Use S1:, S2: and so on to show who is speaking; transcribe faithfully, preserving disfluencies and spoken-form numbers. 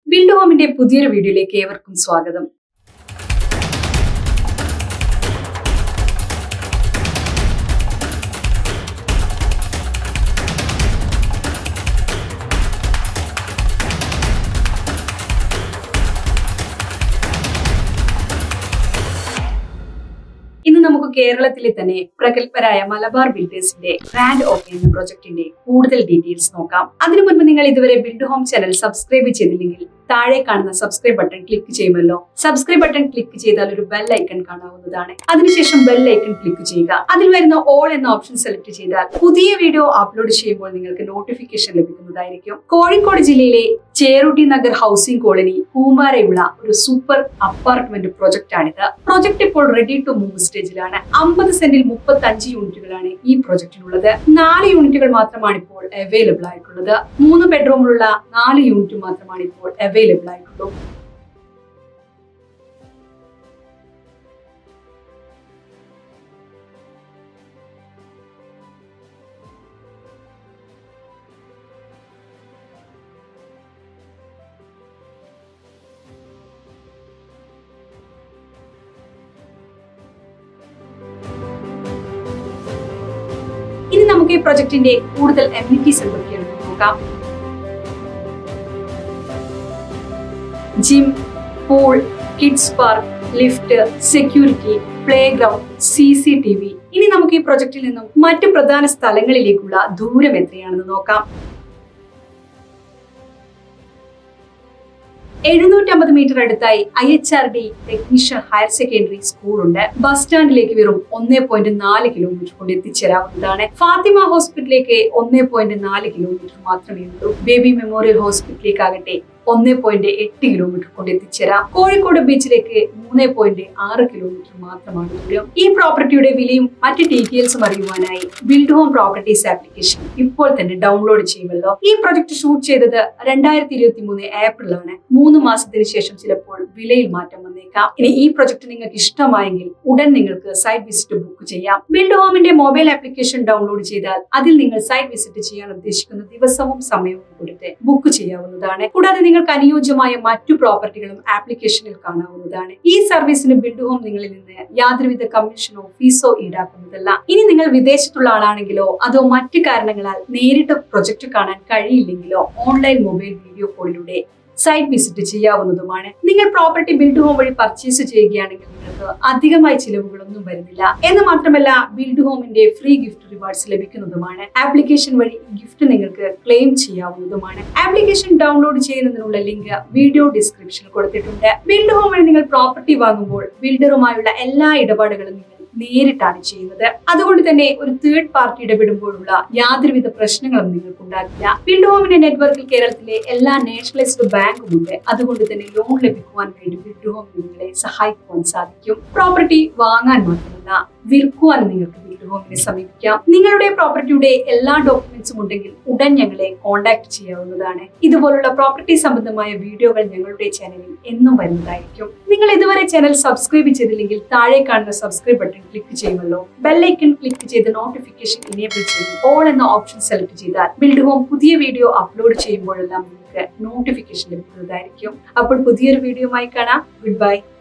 S1: Build ഹോമിന്റെ പുതിയൊരു വീഡിയോയിലേക്ക് ഏവർക്കും സ്വാഗതം. ഇന്ന് നമുക്ക് കേരളത്തിലെ തന്നെ പ്രഗത്ഭരായ മലബാർ ബിൽഡേഴ്സിന്റെ ഗ്രാൻഡ് ഓപ്പൺ എന്ന പ്രൊജക്ടിന്റെ കൂടുതൽ ഡീറ്റെയിൽസ് നോക്കാം. അതിനു മുൻപ് നിങ്ങൾ ഇതുവരെ ബിൽഡ് ഹോം ചാനൽ സബ്സ്ക്രൈബ് ചെയ്തില്ലെങ്കിൽ താഴെ കാണുന്ന സബ്സ്ക്രൈബ് ബട്ടൺ ക്ലിക്ക് ചെയ്യുമല്ലോ. സബ്സ്ക്രൈബ് ബട്ടൺ ക്ലിക്ക് ചെയ്താൽ ഒരു ബെൽ ഐക്കൺ കാണാവുന്നതാണ്. അതിനുശേഷം ബെൽ ഐക്കൺ ക്ലിക്ക് ചെയ്യുക. അതിൽ വരുന്ന ഓൾ എന്ന ഓപ്ഷൻ സെലക്ട് ചെയ്താൽ പുതിയ വീഡിയോ അപ്ലോഡ് ചെയ്യുമ്പോൾ നിങ്ങൾക്ക് നോട്ടിഫിക്കേഷൻ ലഭിക്കുന്നതായിരിക്കും. കോഴിക്കോട് ജില്ലയിലെ ചേറുട്ടി നഗർ ഹൗസിംഗ് കോളനി കൂമ്പാരയുള്ള ഒരു സൂപ്പർ അപ്പാർട്ട്മെന്റ് പ്രൊജക്ട് ആണിത്. പ്രൊജക്ട് ഇപ്പോൾ റെഡി ടു മൂവ് സ്റ്റേജിലാണ്. അമ്പത് സെന്റിൽ മുപ്പത്തി അഞ്ച് യൂണിറ്റുകളാണ് ഈ പ്രൊജക്ടിനുള്ളത്. നാല് യൂണിറ്റുകൾ മാത്രമാണ് ഇപ്പോൾ അവൈലബിൾ ആയിട്ടുള്ളത്. മൂന്ന് ബെഡ്റൂമിലുള്ള നാല് യൂണിറ്റ് മാത്രമാണ് ഇപ്പോൾ അവൈലബിൾ ആയിട്ടുള്ളൂ. ഇനി നമുക്ക് ഈ പ്രൊജക്ടിന്റെ കൂടുതൽ എമിനിറ്റീസ് എന്തൊക്കെയാണെന്ന് നോക്കാം. Gym, pool, kids park, lift, security, playground, C C T V. ഇനി നമുക്ക് ഈ പ്രൊജക്ടിൽ നിന്നും മറ്റു പ്രധാന സ്ഥലങ്ങളിലേക്കുള്ള ദൂരം എത്രയാണെന്ന് നോക്കാം. എഴുന്നൂറ്റമ്പത് മീറ്റർ അടുത്തായി I H R D technician higher secondary school ഉണ്ട്. ബസ് സ്റ്റാൻഡിലേക്ക് വെറും ഒന്നേ പോയിന്റ് നാല് കിലോമീറ്റർ കൊണ്ട് എത്തിച്ചേരാവുന്നതാണ്. ഫാത്തിമ ഹോസ്പിറ്റലിലേക്ക് ഒന്നേ പോയിന്റ് നാല് കിലോമീറ്റർ മാത്രമേ ഉള്ളൂ. ബേബി മെമ്മോറിയൽ ഹോസ്പിറ്റലിലേക്കാകട്ടെ ഒന്നേ പോയിന്റ് എട്ട് കിലോമീറ്റർ കൊണ്ട് എത്തിച്ചേരാം. കോഴിക്കോട് ബീച്ചിലേക്ക് മൂന്നേ പോയിന്റ് ആറ് കിലോമീറ്റർ മാത്രമാണ് ദൂരം. ഈ പ്രോപ്പർട്ടിയുടെ വിലയും മറ്റ് ഡീറ്റെയിൽസും അറിയുവാനായി ബിൽഡ് ഹോം പ്രോപ്പർട്ടീസ് ആപ്ലിക്കേഷൻ ഇപ്പോൾ തന്നെ ഡൗൺലോഡ് ചെയ്യുമല്ലോ. ഈ പ്രൊജക്ട് ഷൂട്ട് ചെയ്തത് രണ്ടായിരത്തി ഇരുപത്തി മൂന്ന് ഏപ്രിലാണ്. മൂന്ന് മാസത്തിന് ശേഷം ചിലപ്പോൾ വിലയിൽ മാറ്റം വന്നേക്കാം. ഇനി ഈ പ്രൊജക്ട് നിങ്ങൾക്ക് ഇഷ്ടമായെങ്കിൽ ഉടൻ നിങ്ങൾക്ക് സൈറ്റ് വിസിറ്റ് ബുക്ക് ചെയ്യാം. ബിൽഡ് ഹോമിന്റെ മൊബൈൽ ആപ്ലിക്കേഷൻ ഡൗൺലോഡ് ചെയ്താൽ അതിൽ നിങ്ങൾ സൈറ്റ് വിസിറ്റ് ചെയ്യാൻ ഉദ്ദേശിക്കുന്ന ദിവസവും സമയവും കൊടുത്ത് ബുക്ക് ചെയ്യാവുന്നതാണ്. കൂടാതെ നിങ്ങൾക്ക് അനുയോജ്യമായ മറ്റു പ്രോപ്പർട്ടികളും ആപ്ലിക്കേഷനിൽ കാണാവുന്നതാണ്. ഈ സർവീസിന് ബിൽഡ് ഹോം നിങ്ങളിൽ നിന്ന് യാതൊരുവിധ കമ്മീഷനോ ഫീസോ ഈടാക്കുന്നതല്ല. ഇനി നിങ്ങൾ വിദേശത്തുള്ള ആളാണെങ്കിലോ അതോ മറ്റു കാരണങ്ങളാൽ നേരിട്ട് പ്രൊജക്ട് കാണാൻ കഴിയില്ലെങ്കിലോ ഓൺലൈൻ മൊബൈൽ വീഡിയോ കോളിലൂടെ സൈറ്റ് വിസിറ്റ് ചെയ്യാവുന്നതുമാണ്. നിങ്ങൾ പ്രോപ്പർട്ടി ബിൽഡ് ഹോം വഴി പർച്ചേസ് ചെയ്യുകയാണെങ്കിൽ നിങ്ങൾക്ക് അധികമായി ചിലവുകളൊന്നും വരുന്നില്ല. എന്ന് മാത്രമല്ല ബിൽഡ് ഹോമിന്റെ ഫ്രീ ഗിഫ്റ്റ് റിവാർഡ്സ് ലഭിക്കുന്നതുമാണ്. ആപ്ലിക്കേഷൻ വഴി ഗിഫ്റ്റ് നിങ്ങൾക്ക് ക്ലെയിം ചെയ്യാവുന്നതുമാണ്. ആപ്ലിക്കേഷൻ ഡൗൺലോഡ് ചെയ്യുന്നതിനുള്ള ലിങ്ക് വീഡിയോ ഡിസ്ക്രിപ്ഷനിൽ കൊടുത്തിട്ടുണ്ട്. ബിൽഡ് ഹോം വഴി നിങ്ങൾ പ്രോപ്പർട്ടി വാങ്ങുമ്പോൾ ബിൽഡറുമായുള്ള എല്ലാ ഇടപാടുകളും നിങ്ങൾ നേരിട്ടാണ് ചെയ്യുന്നത്. അതുകൊണ്ട് തന്നെ ഒരു തേർഡ് പാർട്ടി ഇടപെടുമ്പോഴുള്ള യാതൊരുവിധ പ്രശ്നങ്ങളും നിങ്ങൾക്ക് ഉണ്ടാകില്ല. ബിൽഡ് ഹോമിന്റെ നെറ്റ്വർക്കിൽ കേരളത്തിലെ എല്ലാ നാഷണലൈസ്ഡ് ബാങ്കും ഉണ്ട്. അതുകൊണ്ട് തന്നെ ലോൺ ലഭിക്കുവാൻ വേണ്ടി ബിൽഡ് ഹോം നിങ്ങളെ സഹായിക്കുവാൻ സാധിക്കും. പ്രോപ്പർട്ടി വാങ്ങാൻ മാത്രമല്ല വിൽക്കുവാൻ നിങ്ങൾക്ക് ബിൽഡ് ഹോമിനെ സമീപിക്കാം. നിങ്ങളുടെ പ്രോപ്പർട്ടിയുടെ എല്ലാ ഡോക്യുമെന്റ്സും ഉണ്ടെങ്കിൽ ഉടൻ ഞങ്ങളെ കോൺടാക്ട് ചെയ്യാവുന്നതാണ്. ഇതുപോലുള്ള പ്രോപ്പർട്ടി സംബന്ധമായ വീഡിയോകൾ ഞങ്ങളുടെ ചാനലിൽ എന്നും വരുന്നതായിരിക്കും. നിങ്ങൾ ഇതുവരെ ചാനൽ സബ്സ്ക്രൈബ് ചെയ്തില്ലെങ്കിൽ താഴെ കാണുന്ന സബ്സ്ക്രൈബ് ബട്ടൺ ക്ലിക്ക് ചെയ്യുമല്ലോ. ബെല്ലൈക്കൺ ക്ലിക്ക് ചെയ്ത് നോട്ടിഫിക്കേഷൻ എനേബിൾ ചെയ്ത് ഓൾ എന്ന ഓപ്ഷൻ സെലക്ട് ചെയ്താൽ ബിൽഡ് ഹോം പുതിയ വീഡിയോ അപ്ലോഡ് ചെയ്യുമ്പോഴെല്ലാം നിങ്ങൾക്ക് നോട്ടിഫിക്കേഷൻ ലഭിക്കുന്നതായിരിക്കും. അപ്പോൾ പുതിയൊരു വീഡിയോയുമായി കാണാം. Good bye.